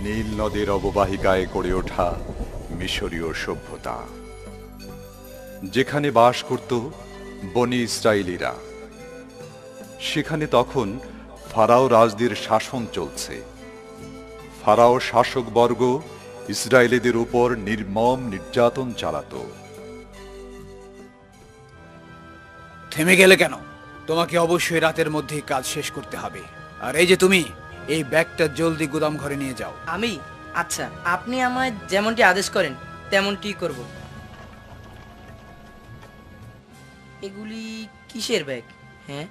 নীল নদের অববাহিকায় গড়ে ওঠা মিশরীয় সভ্যতা, যেখানে বাস করত বনি ইসরায়েলিরা। সেখানে তখন ফারাও রাজদের শাসন চলছে। ফারাও শাসকবর্গ ইসরায়েলিদের উপর নির্মম নির্যাতন চালাতো। থেমে গেলে কেন? তোমাকে অবশ্যই রাতের মধ্যেই কাজ শেষ করতে হবে। আর এই যে তুমি, এই ব্যাগটা জলদি গুদাম ঘরে নিয়ে যাও। আমি? আচ্ছা, আপনি আমায় যেমনটি আদেশ করেন তেমনটি করব। এগুলি কিসের ব্যাগ? হ্যাঁ,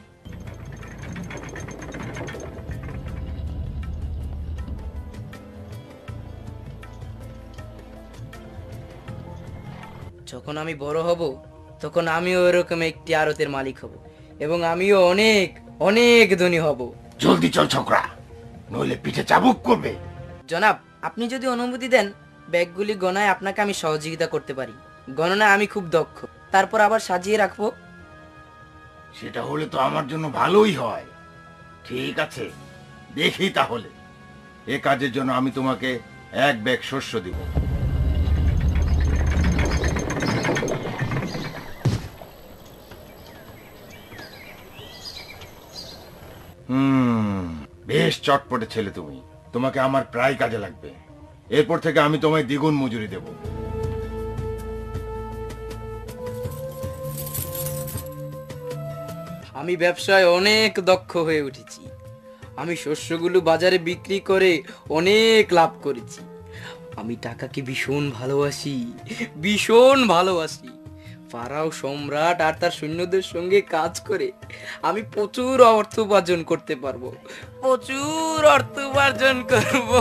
যখন আমি বড় হব তখন আমিও এরকম একটি আড়তের মালিক হব এবং আমিও অনেক অনেক ধনী হব। জলদি চল ছোকরা, নইলে পিঠে চাবুক করবে। জনাব, আপনি যদি অনুমতি দেন ব্যাগগুলি গণায় আপনাকে আমি সহযোগিতা করতে পারি। গণনায় আমি খুব দক্ষ, তারপর আবার সাজিয়ে রাখবো। সেটা হলে তো আমার জন্য ভালোই হয়। ঠিক আছে, দেখি তাহলে। এ কাজের জন্য আমি তোমাকে 1 ব্যাগ শস্য দিব। বেশ চটপটে ছেলে তুমি, তোমাকে আমার প্রায় কাজে লাগবে। এরপর থেকে আমি তোমায় দ্বিগুণ মজুরি দেব। আমি ব্যবসায় অনেক দক্ষ হয়ে উঠেছি। আমি শস্যগুলো বাজারে বিক্রি করে অনেক লাভ করেছি। আমি টাকাকে ভীষণ ভালোবাসি, ভীষণ ভালোবাসি। ফারাও সম্রাট আর তার সৈন্যদের সঙ্গে কাজ করে আমি প্রচুর অর্থ উপার্জন করতে পারবো, প্রচুর অর্থ উপার্জন করবো।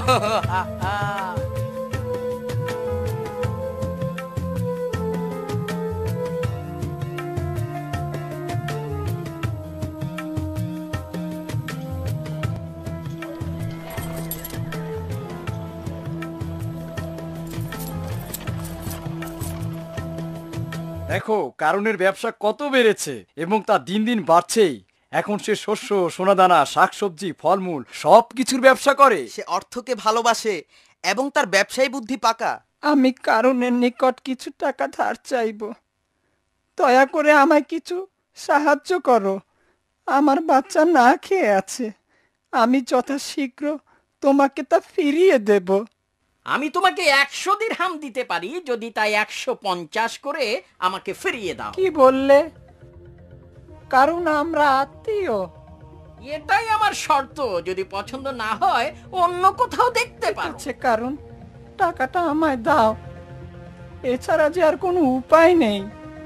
দেখো কারণের ব্যবসা কত বেড়েছে এবং তা দিন দিন বাড়ছেই। এখন সে শস্য, সোনাদানা, শাকসবজি, ফলমূল সবকিছুর ব্যবসা করে। সে অর্থকে ভালোবাসে এবং তার ব্যবসায়ী বুদ্ধি পাকা। আমি কারণের নিকট কিছু টাকা ধার চাইব। দয়া করে আমায় কিছু সাহায্য করো। আমার বাচ্চা না খেয়ে আছে। আমি যথাশীঘ্র তোমাকে তা ফিরিয়ে দেব। আমি তোমাকে 100 দিরহাম দিতে পারি যদি তাই 150 করে আমাকে ফিরিয়ে দাও। কি বললে? কারণ আমরা আত্মীয়। এটাই আমার শর্ত। যদি পছন্দ না হয় অন্য কোথাও দেখতে পারো। আচ্ছা, কারণ টাকাটা আমায় দাও, এছাড়া যে আর কোনো উপায় নেই।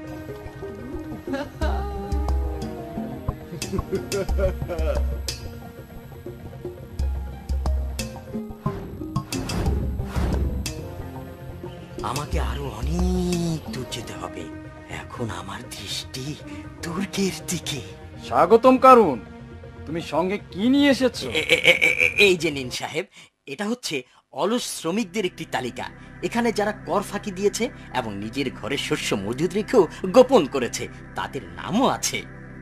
আমাকে আরো অনেক দূর যেতে হবে। এখন আমার দৃষ্টি তুর্কের দিকে। স্বাগতম কারণ, তুমি সঙ্গে কি নিয়ে এসেছো? এই যে নিন সাহেব, এটা হচ্ছে অলস শ্রমিকদের একটি তালিকা। এখানে যারা কর ফাঁকি দিয়েছে এবং নিজের ঘরে শস্য মজুদ রেখেও গোপন করেছে, তাদের নামও আছে।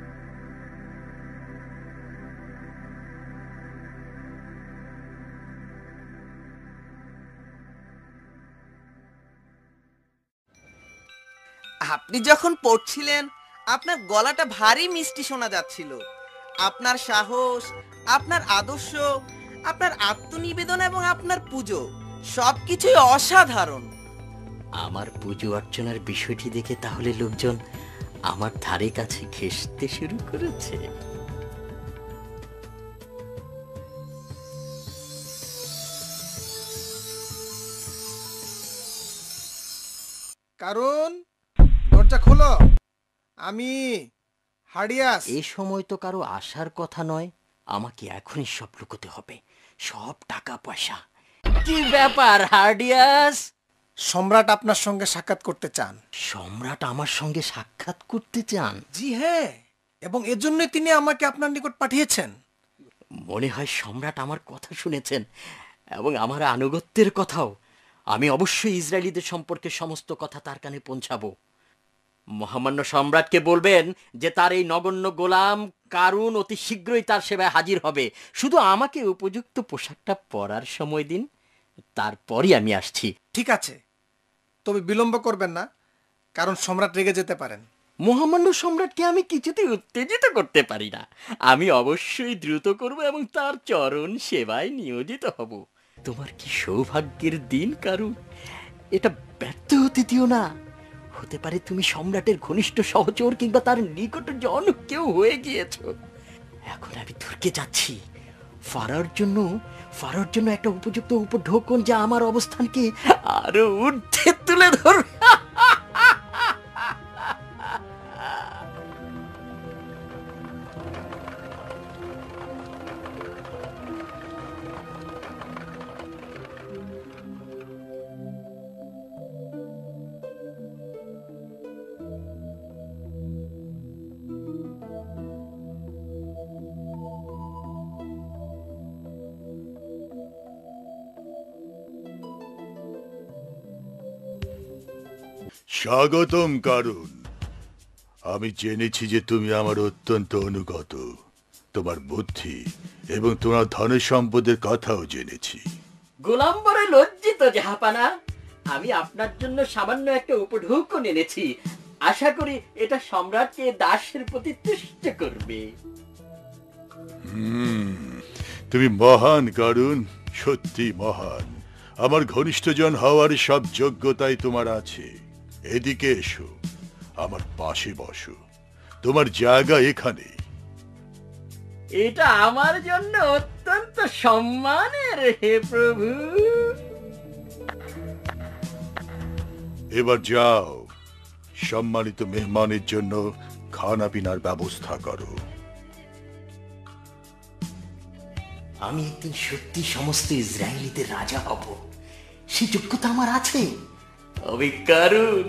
আপনি যখন পড়ছিলেন আপনার গলাটা ভারী মিষ্টি শোনা যাচ্ছিল। আপনার সাহস, আপনার আদর্শ, আপনার আত্মনিবেদন এবং আপনার পুজো সবকিছুই অসাধারণ। আমার পুজো অর্চনার বিষয়টি দেখে তাহলে লোকজন আমার ধারে কাছে ঘেঁষতে শুরু করেছে। কারণ দরজা খোলো, আমি হারিয়াস। এই সময় তো কারো আসার কথা নয়। আমাকে এখনই সব লুকোতে হবে, সব টাকা পয়সা। কি ব্যাপার হার্ডিয়াস? সম্রাট আপনার সঙ্গে সাক্ষাৎ করতে চান। সম্রাট আমার সঙ্গে সাক্ষাৎ করতে চান? জি হ্যাঁ, এবং এজন্যই তিনি আমাকে আপনার নিকট পাঠিয়েছেন। মনে হয় সম্রাট আমার কথা শুনেছেন এবং আমার আনুগত্যের কথাও। আমি অবশ্যই ইসরায়েলিদের সম্পর্কে সমস্ত কথা তার কানে পৌঁছাবো। মহামান্য সম্রাটকে বলবেন যে তার এই নগণ্য গোলাম কারুন অতি শীঘ্রই তার সেবায় হাজির হবে। শুধু আমাকে উপযুক্ত পোশাকটা পরার সময় দিন। তারপরই আমি আসছি। ঠিক আছে, তবে বিলম্ব করবেন না, কারণ সম্রাট রেগে যেতে পারেন। মহামান্য সম্রাটকে আমি কিছুতেই উত্তেজিত করতে পারি না। আমি অবশ্যই দ্রুত করব এবং তার চরণ সেবায় নিয়োজিত হব। তোমার কি সৌভাগ্যের দিন কারুন! এটা ব্যর্থ হতে দিও না। হতে পারে তুমি সম্রাটের ঘনিষ্ঠ সহচর কিংবা তার নিকট জন কেউ হয়ে গিয়েছ। এখন আমি তুর্কে যাচ্ছি ফারার জন্য একটা উপযুক্ত উপঢৌকন যা আমার অবস্থানকে আরো ঊর্ধ্বে তুলে ধরবে। স্বাগতম কারুন। আমি জেনেছি যে তুমি আমার অত্যন্ত অনুগত। তোমার বুদ্ধি এবং তোমার ধনের সম্পদের কথাও জেনেছি। গোলাম বড় লজ্জিত জাহাপানা। আমি আপনার জন্য সামান্য একটা উপঢৌকন এনেছি। আশা করি এটা সম্রাটকে দাসের প্রতি তুষ্ট করবে। তুমি মহান কারুন, সত্যি মহান। আমার ঘনিষ্ঠজন হওয়ার সব যোগ্যতাই তোমার আছে। এদিকে এসো, আমার পাশে বসো। তোমার জায়গা এখানে। এটা আমার জন্য অত্যন্ত সম্মানের, হে প্রভু। এবার যাও, সম্মানিত মেহমানের জন্য খানা পিনার ব্যবস্থা করো। আমি একদিন সত্যি সমস্ত ইসরায়েলিদের রাজা হব, সে যোগ্যতা আমার আছে। আমি কারুন।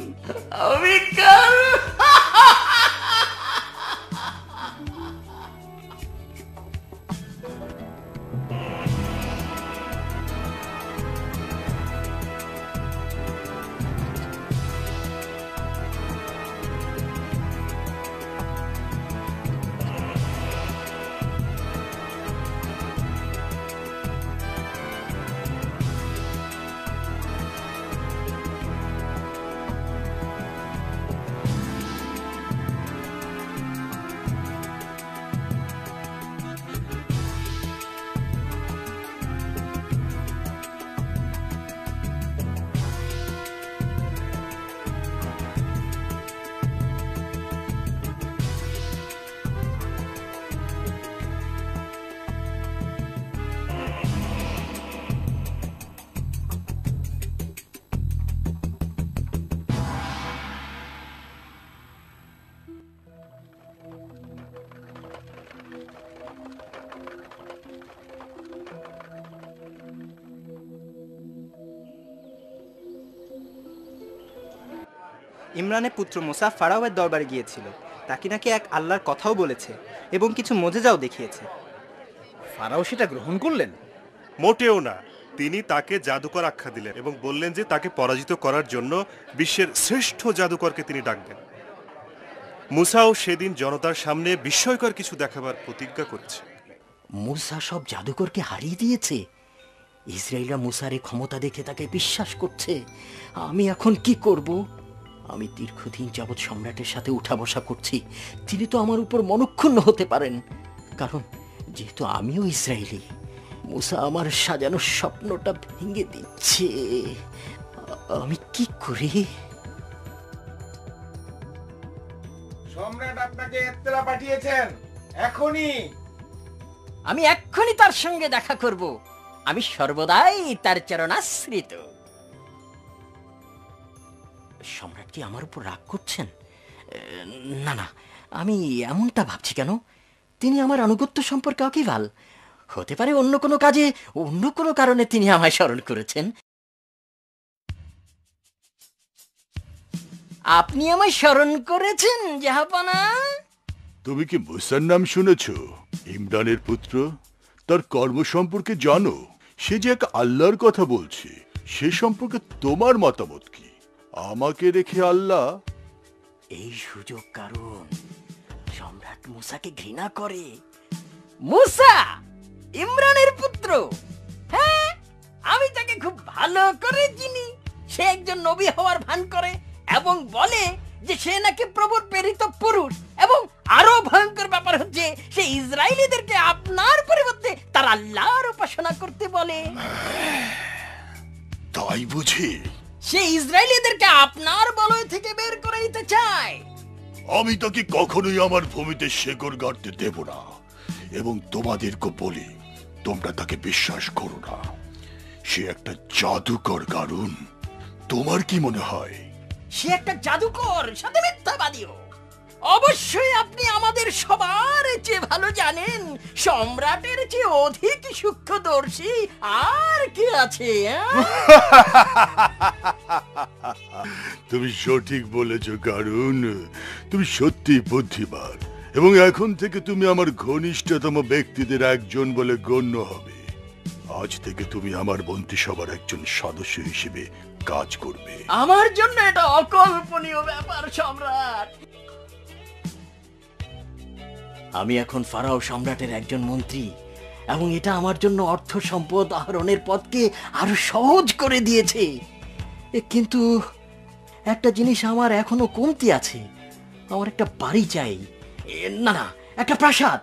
ইমরানের পুত্র মুসা ফারাওয়ের দরবারে গিয়েছিল। তাকে নাকি এক আল্লাহর কথাও বলেছে এবং কিছু মোজেজাও দেখিয়েছে। ফারাও সেটা গ্রহণ করলেন? মোটেও না। তিনি তাকে জাদুকর আখ্যা দিলেন এবং বললেন যে তাকে পরাজিত করার জন্য বিশ্বের শ্রেষ্ঠ জাদুকরকে তিনি ডাকবেন। মুসাও সেদিন জনতার সামনে বিস্ময়কর কিছু দেখাবার প্রতিজ্ঞা করেছে। মুসা সব জাদুকরকে হারিয়ে দিয়েছে। ইসরায়েলরা মুসার এই ক্ষমতা দেখে তাকে বিশ্বাস করছে। আমি এখন কি করব? আমি দীর্ঘদিন যাবৎ সম্রাটের সাথে উঠা বসা করছি। তিনি তো আমার উপর মনক্ষুণ্ণ হতে পারেন, কারণ যেহেতু আমিও ইসরায়েলি। মুসা আমার সাজানো স্বপ্নটা ভেঙে দিচ্ছে। আমি কি করি? সম্রাট আপনাকে ইত্তলা পাঠিয়েছেন এখনই। আমি এক্ষুনি তার সঙ্গে দেখা করব। আমি সর্বদাই তার চরণাশ্রিত। সম্রাট কি আমার উপর রাগ করছেন? না না, আমি এমনটা ভাবছি কেন? তিনি আমার আনুগত্য সম্পর্কে অকিভাল। হতে পারে অন্য কোনো কাজে, অন্য কোনো কারণে তিনি আমায় স্মরণ করেছেন। আপনি আমায় স্মরণ করেছেন জাহাপনা? তুমি কি মুসার নাম শুনেছ? ইমরানের পুত্র। তার কর্ম সম্পর্কে জানো? সে যে এক আল্লাহর কথা বলছে, সে সম্পর্কে তোমার মতামত কি? আমাকে রেখে আল্লাহ? এই সুযোগ কারণ সম্রাট মুসাকে ঘৃণা করে। মুসা ইমরানের পুত্র? হ্যাঁ, আমি তাকে খুব ভালো করে চিনি। সে একজন নবী হওয়ার ভান করে এবং বলে যে সে নাকি প্রভুর প্রেরিত পুরুষ। এবং আরো ভয়ঙ্কর ব্যাপার হচ্ছে সে ইসরায়েলিদেরকে আপনার পরিবর্তে তার আল্লাহর উপাসনা করতে বলে। তাই বুঝি? সে ইসরায়েলিদেরকে আপনার বলয় থেকে বের করে দিতে চায়। আমি তাকে কখনোই আমার ভূমিতে শেকড় গাড়তে দেব না, এবং তোমাদেরকে বলি তোমরা তাকে বিশ্বাস করো না। সে একটা জাদুকর গারুন। তোমার কি মনে হয়? সে একটা জাদুকর, সাথে মিথ্যাবাদীও। অবশ্যই আপনি আমাদের সবার চেয়ে ভালো জানেন, সম্রাটের চেয়ে অধিক সূক্ষ্মদর্শী আর কি আছে? তুমি সঠিক বলেছ গারুন, তুমি সত্যি বুদ্ধিমান, এবং এখন থেকে তুমি আমার ঘনিষ্ঠতম ব্যক্তিদের একজন বলে গণ্য হবে। আজ থেকে তুমি আমার মন্ত্রিসভার একজন সদস্য হিসেবে কাজ করবে। আমার জন্য এটা অকল্পনীয় ব্যাপার সম্রাট। আমি এখন ফারাও সম্রাটের একজন মন্ত্রী, এবং এটা আমার জন্য অর্থ সম্পদ আহরণের পথকে আরো সহজ করে দিয়েছে। কিন্তু একটা জিনিস আমার এখনো কমতি আছে। আমার একটা বাড়ি চাই, না একটা প্রাসাদ।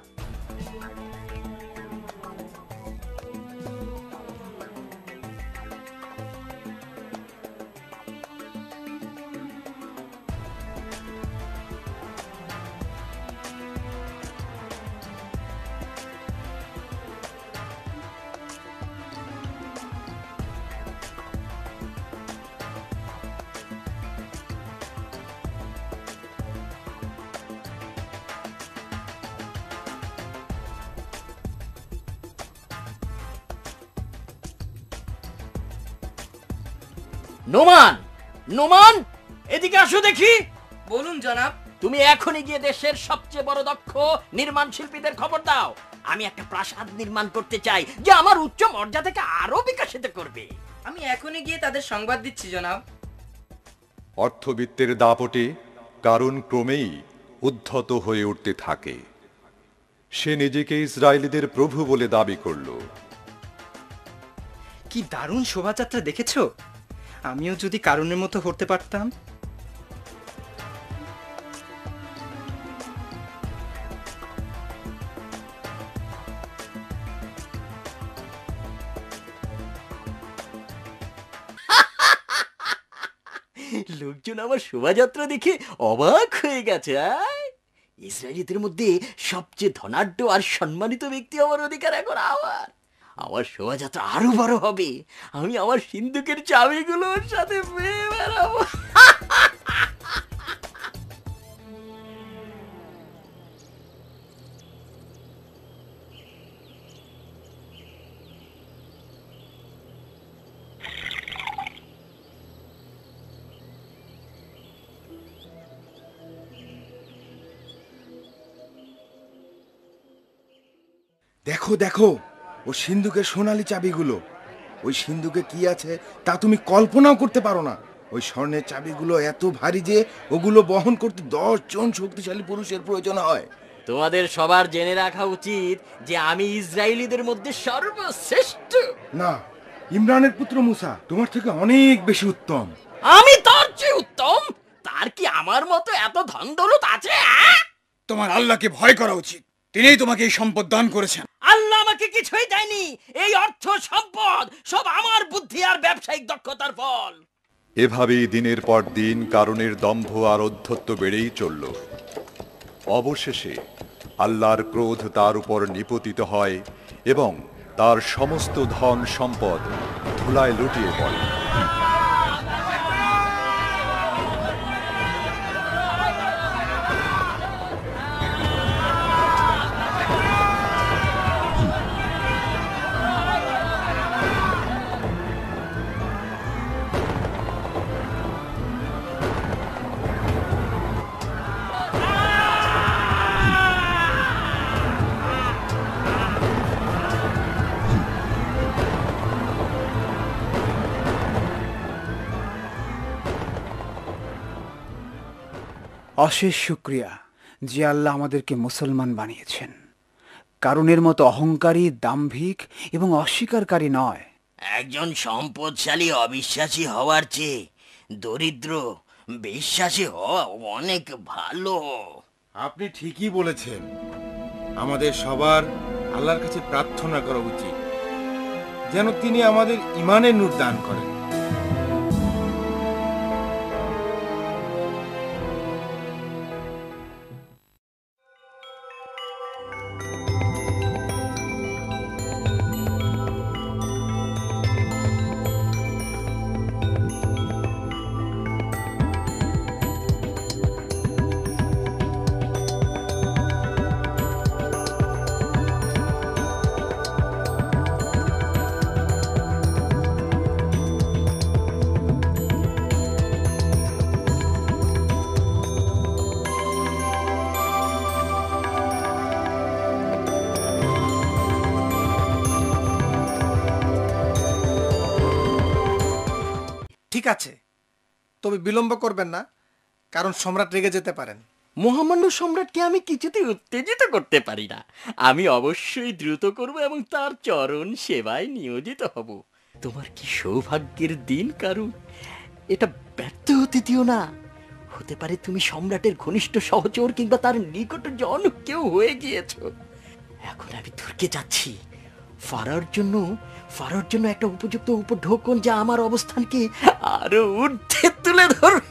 নোমান, নোমান, এদিকে আসো দেখি। বলুন জনাব। তুমি এখনই গিয়ে দেশের সবচেয়ে বড় দক্ষ নির্মাণ শিল্পীদের খবর দাও। আমি একটা প্রাসাদ নির্মাণ করতে চাই যা আমার উচ্চ মর্যাদাকে আরো বিকশিত করবে। আমি এখনই গিয়ে তাদের সংবাদ দিচ্ছি জনাব। অর্থবিত্তের দাপটে কারণ ক্রমেই উদ্ধত হয়ে উঠতে থাকে। সে নিজেকে ইসরায়েলিদের প্রভু বলে দাবি করল। কি দারুণ শোভাযাত্রা দেখেছো? আমিও যদি কারণের মতো হতে পারতাম। লোকজন আমার শোভাযাত্রা দেখে অবাক হয়ে গেছে। ইসরায়েলিদের মধ্যে সবচেয়ে ধনাঢ্য আর সম্মানিত ব্যক্তি হওয়ার অধিকার এখন আমার শোভাযাত্রা আরো বড় হবে। আমি আমার সিন্ধুকের চাবিগুলোর সাথে পেয়ে বেড়াবো। দেখো দেখো, ও সিন্ধুকের সোনালী চাবিগুলো। ওই সিন্ধুকে কি আছে তা তুমি কল্পনাও করতে পারো না। ওই স্বর্ণের চাবিগুলো এত ভারী যে ওগুলো বহন করতে 10 জন শক্তিশালী পুরুষের প্রয়োজন হয়। তোমাদের সবার জেনে রাখা উচিত যে আমি ইসরায়েলিদের মধ্যে সর্বশ্রেষ্ঠ। না, ইমরানের পুত্র মুসা তোমার থেকে অনেক বেশি উত্তম। আমি তার চেয়ে উত্তম? তার কি আমার মতো এত ধন দৌলত আছে? তোমার আল্লাহকে ভয় করা উচিত। তিনিই তোমাকে এই সম্পদ দান করেছেন। আল্লাহ আমাকে কিছুই দেয়নি। এই অর্থ সম্পদ সব আমার বুদ্ধি আর ব্যবসায়িক দক্ষতার ফল। এভাবেই দিনের পর দিন কারণের দম্ভ আর ঔদ্ধত্য বেড়েই চলল। অবশেষে আল্লাহর ক্রোধ তার উপর নিপতিত হয় এবং তার সমস্ত ধন সম্পদ ধুলায় লুটিয়ে পড়ে। অশেষ শুকরিয়া যে আল্লাহ আমাদেরকে মুসলমান বানিয়েছেন। কারণের মতো অহংকারী, দাম্ভিক এবং অস্বীকারী নয়। একজন সম্পদশালী অবিশ্বাসী হওয়ার চেয়ে দরিদ্র বিশ্বাসী হওয়া অনেক ভালো। আপনি ঠিকই বলেছেন। আমাদের সবার আল্লাহর কাছে প্রার্থনা করা উচিত যেন তিনি আমাদের ঈমানের নূর দান করেন। ঠিক আছে, তবে বিলম্ব করবেন না, কারণ সম্রাট রেগে যেতে পারেন। মহামান্য সম্রাটকে আমি কিছুতেই উত্তেজিত করতে পারি না। আমি অবশ্যই দ্রুত করব এবং তার চরণ সেবায় নিয়োজিত হব। তোমার কি সৌভাগ্যের দিন কারুন, এটা ব্যর্থ হতে দিও না। হতে পারে তুমি সম্রাটের ঘনিষ্ঠ সহচর কিংবা তার নিকট জন কেউ হয়ে গিয়েছ। এখন আমি তুর্কে যাচ্ছি ফারাওর জন্য একটা উপযুক্ত উপঢৌকন যা আমার অবস্থানকে আরো ঊর্ধ্বে তুলে ধরবে।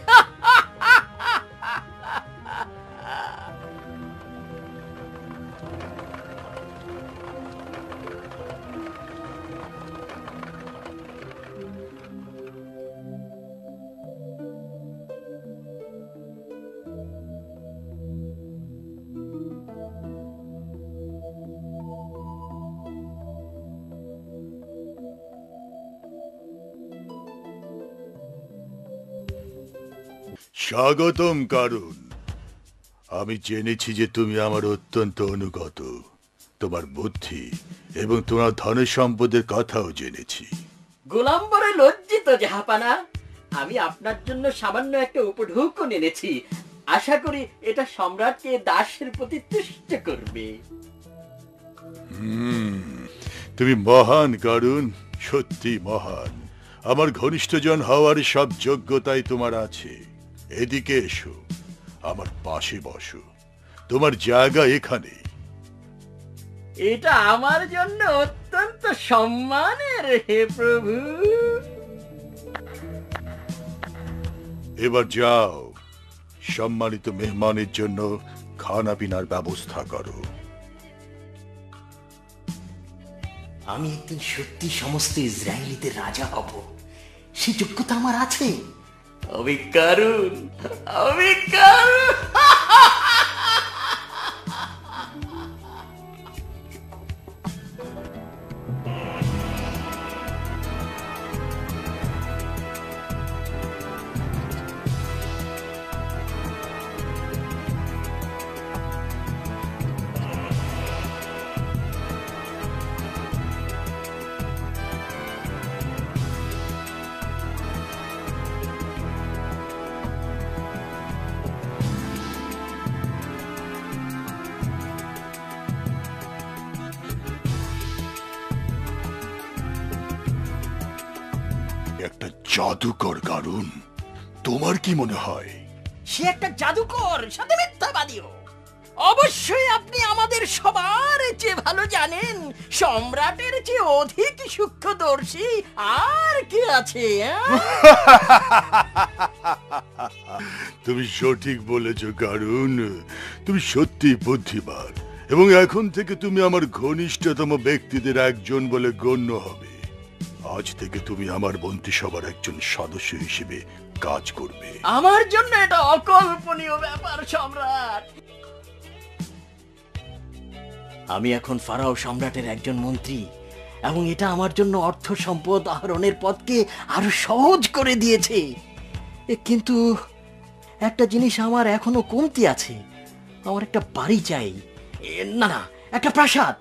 স্বাগতম কারুন। আমি জেনেছি যে তুমি আমার অত্যন্ত অনুগত। তোমার বুদ্ধি এবং তোমার ধনের সম্পদের কথাও জেনেছি। গোলাম বড় লজ্জিত জাহাপানা। আমি আপনার জন্য সামান্য একটা উপঢৌকন এনেছি। আশা করি এটা সম্রাটকে দাসের প্রতি তুষ্ট করবে। তুমি মহান কারুন, সত্যি মহান। আমার ঘনিষ্ঠজন হওয়ার সব যোগ্যতাই তোমার আছে। এদিকে এসো, আমার পাশে বসো। তোমার জায়গা এখানে। এটা আমার জন্য অত্যন্ত সম্মানের, হে প্রভু। এবার যাও, সম্মানিত মেহমানের জন্য খানা পিনার ব্যবস্থা করো। আমি একদিন সত্যি সমস্ত ইসরায়েলিদের রাজা হব, সে যোগ্যতা আমার আছে। আমি কারুন। একটা জাদুকর কারুন, তোমার কি মনে হয়? সে একটা জাদুকর, সাথে মিথ্যাবাদীও। অবশ্যই আপনি আমাদের সবার চেয়ে ভালো জানেন, সম্রাটের চেয়ে অধিক সূক্ষ্মদর্শী আর কি আছে? তুমি সঠিক বলেছ কারুন, তুমি সত্যি বুদ্ধিমান এবং এখন থেকে তুমি আমার ঘনিষ্ঠতম ব্যক্তিদের একজন বলে গণ্য হবে। আজ থেকে তুমি আমার মন্ত্রিসভার একজন সদস্য হিসেবে কাজ করবে। আমার জন্য এটা অকল্পনীয় ব্যাপার সম্রাট। আমি এখন ফারাও সম্রাটের একজন মন্ত্রী এবং এটা আমার জন্য অর্থ সম্পদ আহরণের পথকে আরো সহজ করে দিয়েছে। কিন্তু একটা জিনিস আমার এখনো কমতি আছে। আমার একটা বাড়ি চাই, না একটা প্রাসাদ।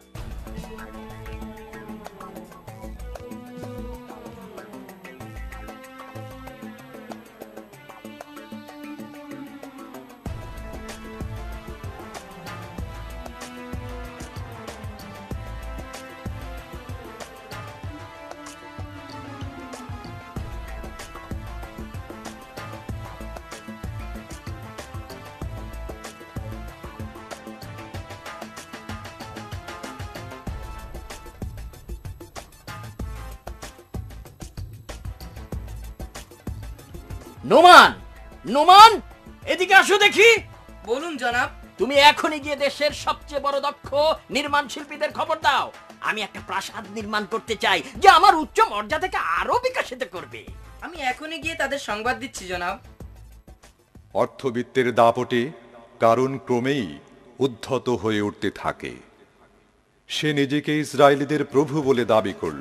নোমান, নোমান, এদিকে আসো দেখি। বলুন জনাব। তুমি এখনই গিয়ে দেশের সবচেয়ে বড় দক্ষ নির্মাণ শিল্পীদের খবর দাও। আমি একটা প্রাসাদ নির্মাণ করতে চাই যা আমার উচ্চ মর্যাদাকে আরো বিকশিত করবে। আমি এখনই গিয়ে তাদের সংবাদ দিচ্ছি জনাব। অর্থবিত্তের দাপটে কারণ ক্রমেই উদ্ধত হয়ে উঠতে থাকে। সে নিজেকে ইসরায়েলিদের প্রভু বলে দাবি করল।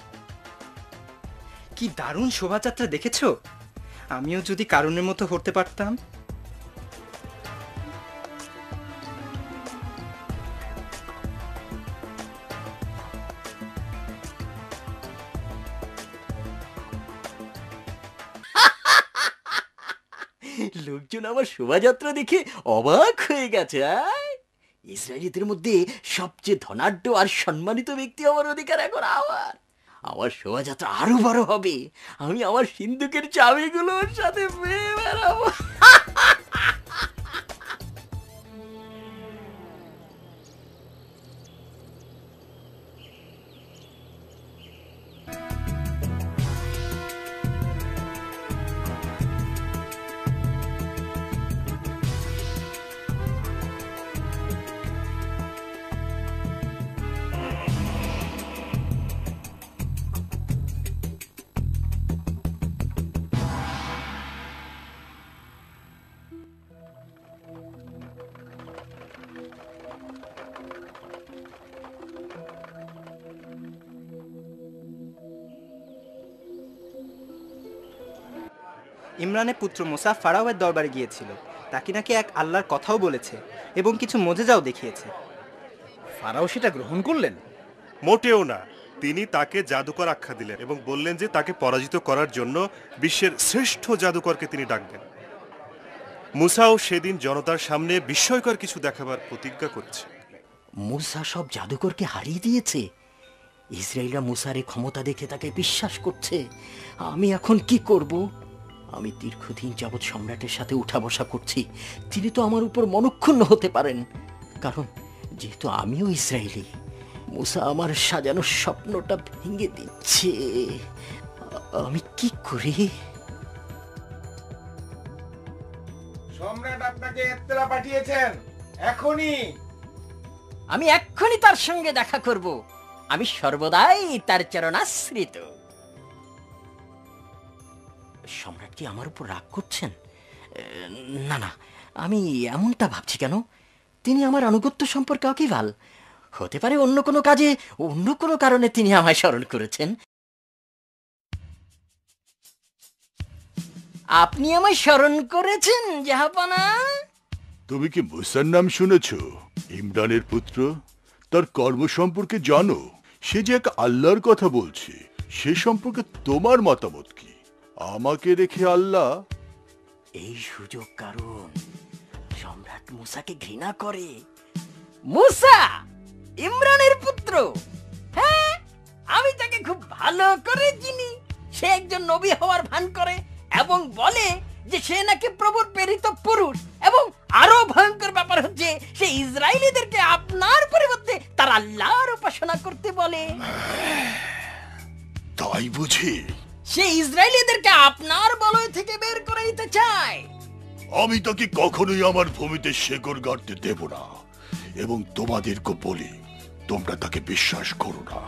কি দারুণ শোভাযাত্রা দেখেছো? আমিও যদি কারণের মতো হতে পারতাম। লোকজন আমার শোভাযাত্রা দেখে অবাক হয়ে গেছে। ইসরায়েলিদের মধ্যে সবচেয়ে ধনাঢ্য আর সম্মানিত ব্যক্তি আমার অধিকার এখন আমার শোভাযাত্রা আরো বড় হবে। আমি আমার সিন্ধুকের চাবিগুলোর সাথে পেয়ে বেড়াবো। ইমরানের পুত্র মুসা ফারাওয়ের দরবারে গিয়েছিল। তাকে নাকি এক আল্লাহর কথাও বলেছে এবং কিছু মোজেজাও দেখিয়েছে। ফারাও সেটা গ্রহণ করলেন? মোটেও না। তিনি তাকে জাদুকর আখ্যা দিলেন এবং বললেন যে তাকে পরাজিত করার জন্য বিশ্বের শ্রেষ্ঠ জাদুকরকে তিনি ডাকবেন। মুসাও সেদিন জনতার সামনে বিস্ময়কর কিছু দেখাবার প্রতিজ্ঞা করছে। মুসা সব জাদুকরকে হারিয়ে দিয়েছে। ইসরায়েলরা মুসার এই ক্ষমতা দেখে তাকে বিশ্বাস করছে। আমি এখন কি করব? আমি দীর্ঘদিন যাবৎ সম্রাটের সাথে উঠা বসা করছি। তিনি তো আমার উপর মনক্ষুণ্ণ হতে পারেন, কারণ যেহেতু আমিও ইসরায়েলি। মুসা আমার সাজানো স্বপ্নটা ভেঙে দিচ্ছে। আমি কি করি? সম্রাট আপনাকে ইত্তলা পাঠিয়েছেন এখনই। আমি এক্ষুনি তার সঙ্গে দেখা করব। আমি সর্বদাই তার চরণাশ্রিত। সম্রাট কি আমার উপর রাগ করছেন? না না, আমি এমনটা ভাবছি কেন? তিনি আমার আনুগত্য সম্পর্কে অকিভাল হতে পারে। অন্য কোনো কাজে, অন্য কোনো কারণে তিনি আমায় স্মরণ করেছেন। আপনি আমায় স্মরণ করেছেন জাহাপনা? তুমি কি মুসার নাম শুনেছ? ইমরানের পুত্র। তার কর্ম সম্পর্কে জানো? সে যে এক আল্লাহর কথা বলছে, সে সম্পর্কে তোমার মতামত কি? আমাকে রেখে আল্লাহ? এই সুযোগ কারণ সম্রাট মুসাকে ঘৃণা করে। মুসা ইমরানের পুত্র। হ্যাঁ, আমি তাকে খুব ভালো করে চিনি। সে একজন নবী হওয়ার ভান করে এবং বলে যে সে নাকি প্রভুর প্রেরিত পুরুষ। এবং আরো ভয়ঙ্কর ব্যাপার হচ্ছে সে ইসরায়েলিদেরকে আপনার পরিবর্তে তার আল্লাহর উপাসনা করতে বলে। তাই বুঝি? সে ইসরায়েলিদেরকে আপনার বলয় থেকে বের করে দিতে চায়। আমি তাকে কখনোই আমার ভূমিতে শেকড় গাড়তে দেব না, এবং তোমাদেরকে বলি তোমরা তাকে বিশ্বাস করো না।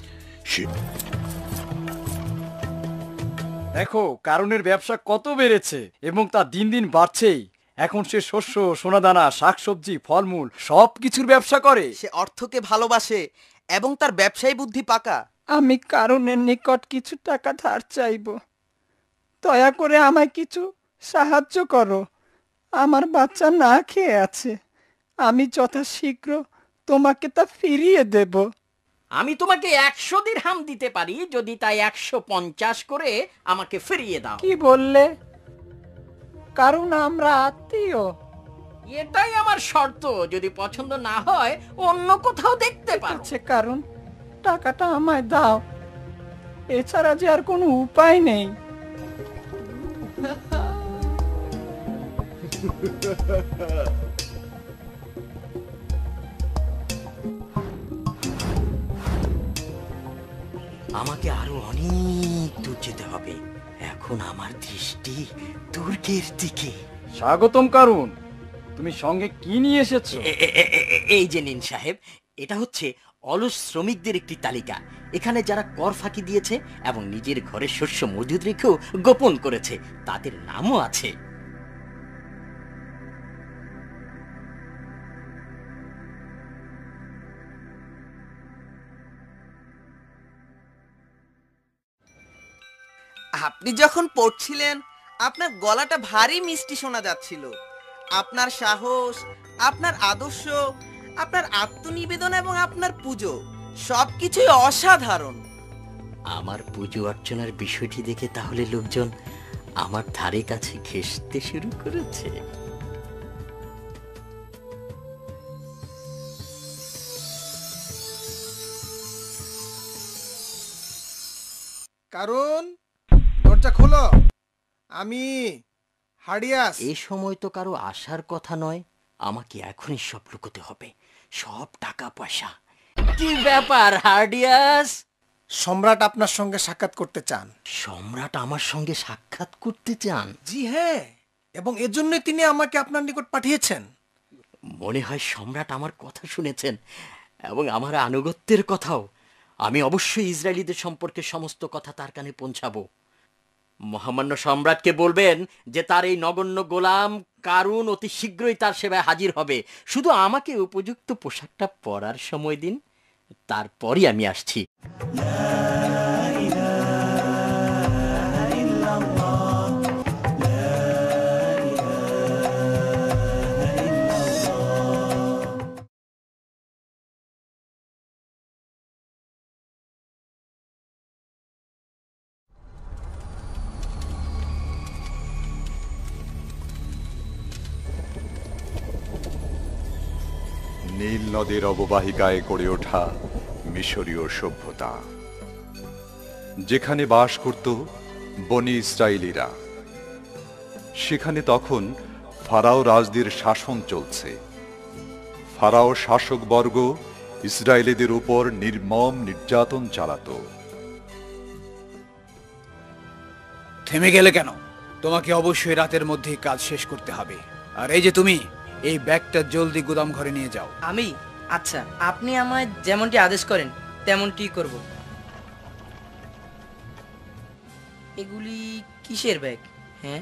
দেখো কারণের ব্যবসা কত বেড়েছে এবং তা দিন দিন বাড়ছেই। এখন সে শস্য, সোনাদানা, শাকসবজি, ফলমূল সবকিছুর ব্যবসা করে। সে অর্থকে ভালোবাসে এবং তার ব্যবসায়ী বুদ্ধি পাকা। আমি কারণের নিকট কিছু টাকা ধার চাইব। দয়া করে আমায় কিছু সাহায্য করো। আমার বাচ্চা না খেয়ে আছে। আমি যথাশীঘ্র তোমাকে তা ফিরিয়ে দেব। আমি তোমাকে 100 দিরহাম দিতে পারি যদি তাই 150 করে আমাকে ফিরিয়ে দাও। কি বললে? কারণ আমরা আত্মীয়। এটাই আমার শর্ত। যদি পছন্দ না হয় অন্য কোথাও দেখতে পারো। আচ্ছা, কারণ টাকাটা আমায় দাও। এছাড়া যে আর কোনো উপায় নেই। আমাকে আরো অনেক দূর যেতে হবে। এখন আমার দৃষ্টি তুর্কের দিকে। স্বাগতম কারুন, তুমি সঙ্গে কি নিয়ে এসেছো? এই যে নিন সাহেব, এটা হচ্ছে অলস শ্রমিকদের একটি তালিকা। এখানে যারা কর ফাঁকি দিয়েছে এবং নিজের ঘরে শস্য মজুদ রেখেও গোপন করেছে, তাদের নামও আছে। আপনি যখন পড়ছিলেন আপনার গলাটা ভারী মিষ্টি শোনা যাচ্ছিল। আপনার সাহস, আপনার আদর্শ, আপনার আত্মনিবেদন এবং আপনার পুজো সবকিছুই অসাধারণ। আমার পুজো অর্চনার বিষয়টি দেখে তাহলে লোকজন আমার ধারে কাছে ঘেঁষতে শুরু করেছে। কারণ দরজা খোলো, আমি হাডিয়াস। এই সময় তো কারো আসার কথা নয়, আমাকে এখনই সব লুকোতে হবে, সব টাকা পয়সা। কি ব্যাপার হার্ডিয়াস? সম্রাট আপনার সঙ্গে সাক্ষাৎ করতে চান। সম্রাট আমার সঙ্গে সাক্ষাৎ করতে চান? জি হ্যাঁ, এবং এজন্যই তিনি আমাকে আপনার নিকট পাঠিয়েছেন। মনে হয় সম্রাট আমার কথা শুনেছেন এবং আমার আনুগত্যের কথাও। আমি অবশ্যই ইসরায়েলিদের সম্পর্কে সমস্ত কথা তার কানে পৌঁছাবো। মহামান্য সম্রাটকে বলবেন যে তার এই নগণ্য গোলাম কারুন অতি শীঘ্রই তার সেবায় হাজির হবে। শুধু আমাকে উপযুক্ত পোশাকটা পরার সময় দিন, তারপরই আমি আসছি। নীল নদের অববাহিকায় গড়ে ওঠা মিশরীয় সভ্যতা, যেখানে বাস করত বনি ইসরায়েলিরা, সেখানে তখন ফারাও রাজদের শাসন চলছে। ফারাও শাসকবর্গ ইসরায়েলিদের উপর নির্মম নির্যাতন চালাতো। থেমে গেলে কেন? তোমাকে অবশ্যই রাতের মধ্যেই কাজ শেষ করতে হবে। আর এই যে তুমি, এই ব্যাগটা জলদি গুদাম ঘরে নিয়ে যাও। আমি? আচ্ছা, আপনি আমায় যেমনটি আদেশ করেন তেমনটি করব। এগুলি কিসের ব্যাগ? হ্যাঁ,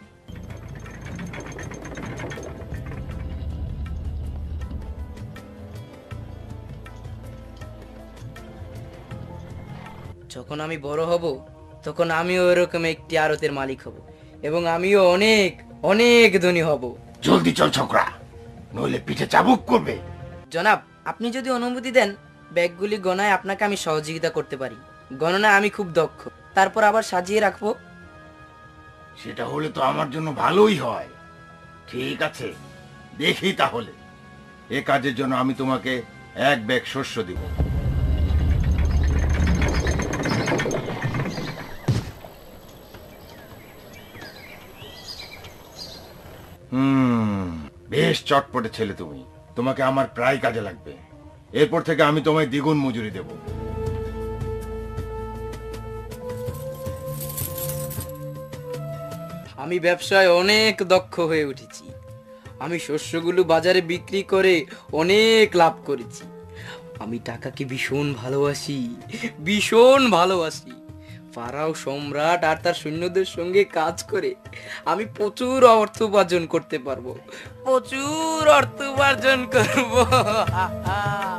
যখন আমি বড় হব তখন আমিও এরকম একটি আড়তের মালিক হব এবং আমিও অনেক অনেক ধনী হব। জলদি চল ছোকরা, নইলে পিঠে চাবুক করবে। জনাব, আপনি যদি অনুমতি দেন ব্যাগগুলি গণায় আপনাকে আমি সহযোগিতা করতে পারি। গণনায় আমি খুব দক্ষ, তারপর আবার সাজিয়ে রাখবো। সেটা হলে তো আমার জন্য ভালোই হয়। ঠিক আছে, দেখি তাহলে। এ কাজের জন্য আমি তোমাকে 1 ব্যাগ শস্য দিব। বেশ চটপটে ছেলে তুমি, তোমাকে আমার প্রায় কাজে লাগবে। এরপর থেকে আমি তোমায় দ্বিগুণ মজুরি দেব। আমি ব্যবসায় অনেক দক্ষ হয়ে উঠেছি। আমি শস্যগুলো বাজারে বিক্রি করে অনেক লাভ করেছি। আমি টাকাকে ভীষণ ভালোবাসি, ভীষণ ভালোবাসি। ফারাও সম্রাট আর তার সৈন্যদের সঙ্গে কাজ করে আমি প্রচুর অর্থ উপার্জন করতে পারবো, প্রচুর অর্থ উপার্জন করবো।